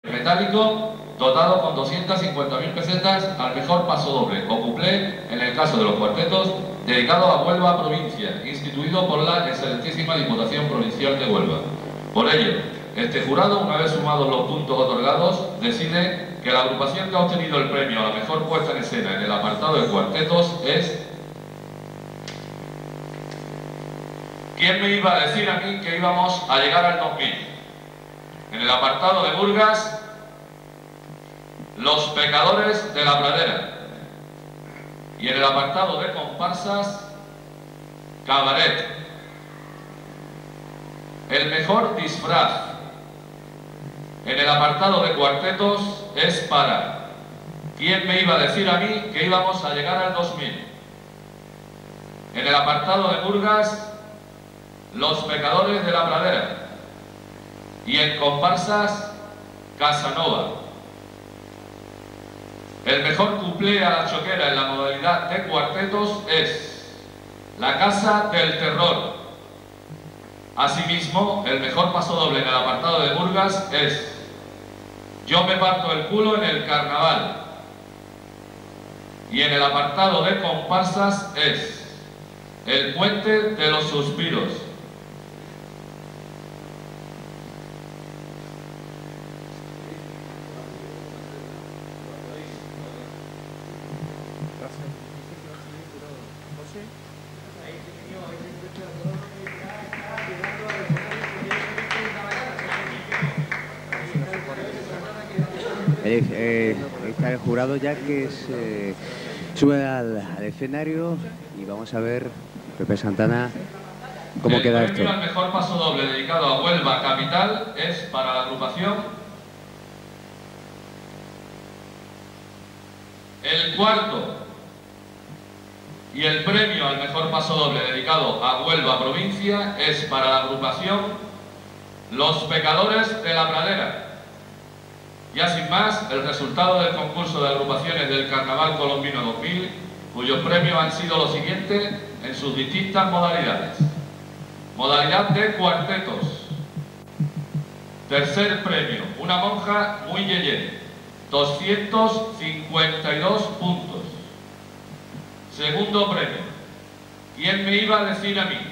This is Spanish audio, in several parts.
metálico dotado con 250.000 pesetas al mejor paso doble o cuplé en el caso de los cuartetos, dedicado a Huelva provincia, instituido por la excelentísima Diputación Provincial de Huelva. Por ello, este jurado, una vez sumados los puntos otorgados, decide que la agrupación que ha obtenido el premio a la mejor puesta en escena en el apartado de cuartetos es... ¿Quién me iba a decir a mí que íbamos a llegar al 2000? En el apartado de Burgas, Los Pecadores de la Pradera. Y en el apartado de comparsas, Cabaret. El mejor disfraz en el apartado de cuartetos es para... ¿Quién me iba a decir a mí que íbamos a llegar al 2000? En el apartado de Burgas, Los Pecadores de la Pradera. Y en comparsas, Casanova. El mejor cuplé a la choquera en la modalidad de cuartetos es La Casa del Terror. Asimismo, el mejor paso doble en el apartado de Burgas es Yo me parto el culo en el carnaval. Y en el apartado de comparsas es El Puente de los Suspiros. Está el jurado ya que sube al escenario y vamos a ver, Pepe Santana, cómo queda esto. El mejor paso doble dedicado a Huelva capital es para la agrupación El Cuarto. Y el premio al mejor paso doble dedicado a Huelva provincia es para la agrupación Los Pecadores de la Pradera. Ya sin más, el resultado del concurso de agrupaciones del Carnaval Colombino 2000, cuyos premios han sido los siguientes en sus distintas modalidades. Modalidad de cuartetos. Tercer premio, una monja muy yeye, 252 puntos. Segundo premio, ¿quién me iba a decir a mí?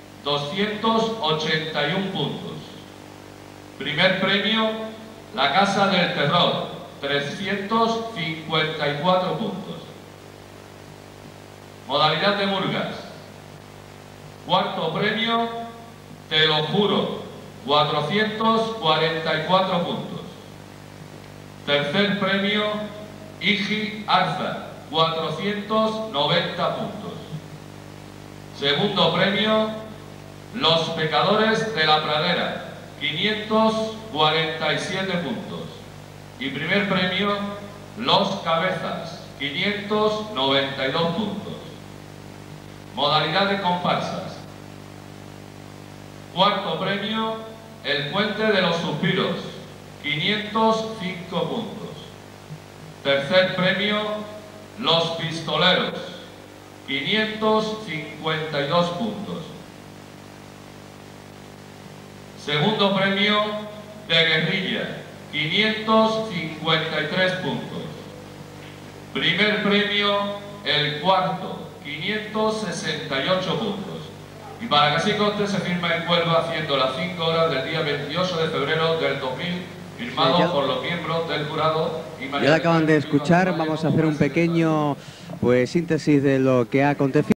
281 puntos. Primer premio, La Casa del Terror, 354 puntos. Modalidad de Burgas. Cuarto premio, Te lo juro, 444 puntos. Tercer premio, Iji Arza, 490 puntos. Segundo premio, Los Pecadores de la Pradera, 547 puntos. Y primer premio, Los Cabezas, 592 puntos. Modalidad de comparsas. Cuarto premio, El Puente de los Suspiros, 505 puntos. Tercer premio, Los Pistoleros, 552 puntos. Segundo premio, de Guerrilla, 553 puntos. Primer premio, El Cuarto, 568 puntos. Y para que así conste, se firma en Huelva haciendo las 5 horas del día 28 de febrero del 2000, firmado por los miembros del jurado. Ya lo acaban de escuchar, vamos a hacer un pequeño síntesis de lo que ha acontecido.